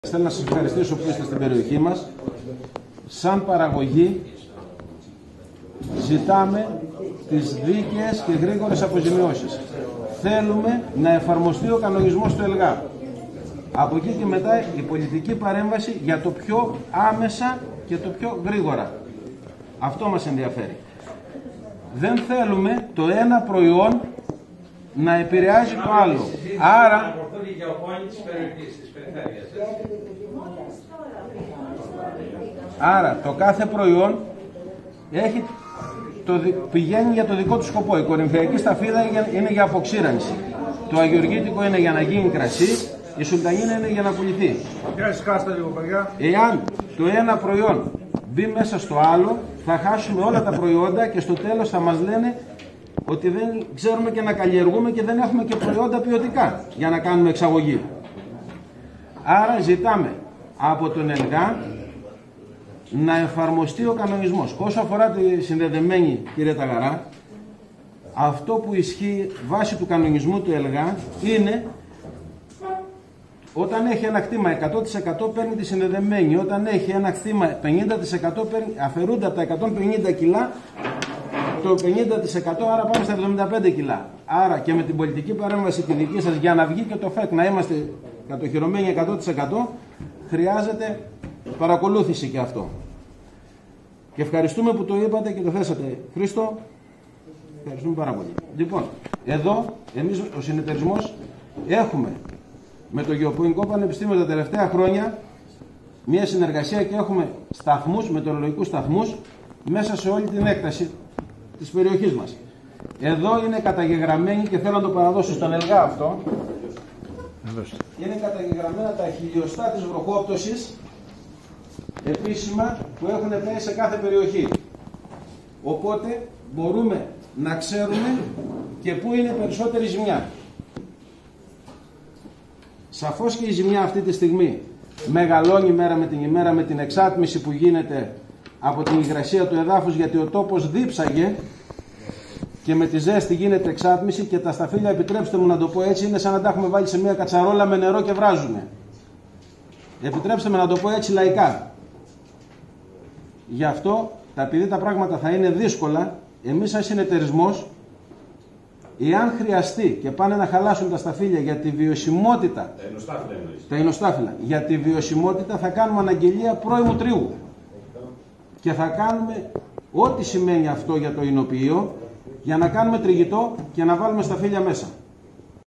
Θέλω να σας ευχαριστήσω που είστε στην περιοχή μας. Σαν παραγωγή ζητάμε τις δίκαιες και γρήγορες αποζημιώσεις. Θέλουμε να εφαρμοστεί ο κανονισμός του ΕΛΓΑ. Από εκεί και μετά η πολιτική παρέμβαση για το πιο άμεσα και το πιο γρήγορα. Αυτό μας ενδιαφέρει. Δεν θέλουμε το ένα προϊόν να επηρεάζει το άλλο. Άρα το κάθε προϊόν πηγαίνει για το δικό του σκοπό. Η κορινθιακή σταφίδα είναι για αποξήρανση. Το αγιοργήτικο είναι για να γίνει κρασί. Η σουλτανίνα είναι για να πουληθεί. Εάν το ένα προϊόν μπει μέσα στο άλλο, θα χάσουμε όλα τα προϊόντα και στο τέλος θα μας λένε ότι δεν ξέρουμε και να καλλιεργούμε και δεν έχουμε και προϊόντα ποιοτικά για να κάνουμε εξαγωγή. Άρα ζητάμε από τον ΕΛΓΑ να εφαρμοστεί ο κανονισμός. Όσο αφορά τη συνδεδεμένη, κύριε Ταγαρά, αυτό που ισχύει βάσει του κανονισμού του ΕΛΓΑ είναι όταν έχει ένα κτήμα 100% παίρνει τη συνδεδεμένη, όταν έχει ένα κτήμα 50% αφαιρούνται από τα 150 κιλά το 50%, άρα πάμε στα 75 κιλά. Άρα και με την πολιτική παρέμβαση τη δική σας για να βγει και το ΦΕΚ να είμαστε κατοχυρωμένοι 100% χρειάζεται παρακολούθηση και αυτό. Και ευχαριστούμε που το είπατε και το θέσατε. Χρήστο, ευχαριστούμε πάρα πολύ. Λοιπόν, εδώ εμείς ο συνεταιρισμός έχουμε με το Γεωπονικό Πανεπιστήμιο τα τελευταία χρόνια μια συνεργασία και έχουμε σταθμούς, μετεωρολογικούς σταθμούς μέσα σε όλη την έκταση της περιοχής μας. Εδώ είναι καταγεγραμμένοι και θέλω να το παραδώσω στον ΕΛΓΑ αυτό. Είναι καταγεγραμμένα τα χιλιοστά της βροχόπτωσης επίσημα που έχουν πέσει σε κάθε περιοχή. Οπότε μπορούμε να ξέρουμε και πού είναι περισσότερη ζημιά. Σαφώς και η ζημιά αυτή τη στιγμή μεγαλώνει μέρα με την ημέρα με την εξάτμιση που γίνεται από την υγρασία του εδάφους, γιατί ο τόπος δίψαγε και με τη ζέστη γίνεται εξάτμιση και τα σταφύλια, επιτρέψτε μου να το πω έτσι, είναι σαν να τα έχουμε βάλει σε μια κατσαρόλα με νερό και βράζουμε. Επιτρέψτε μου να το πω έτσι λαϊκά. Γι' αυτό, επειδή τα πράγματα θα είναι δύσκολα, εμείς σαν συνεταιρισμός, εάν χρειαστεί και πάνε να χαλάσουν τα σταφύλια για τη βιωσιμότητα, τα εινωστάφυλλα, για τη βιωσιμότητα θα κάνουμε αναγγελία πρώιμου τριού. Και θα κάνουμε ό,τι σημαίνει αυτό για το εινοποιείο, για να κάνουμε τριγητό και να βάλουμε σταφύλια μέσα.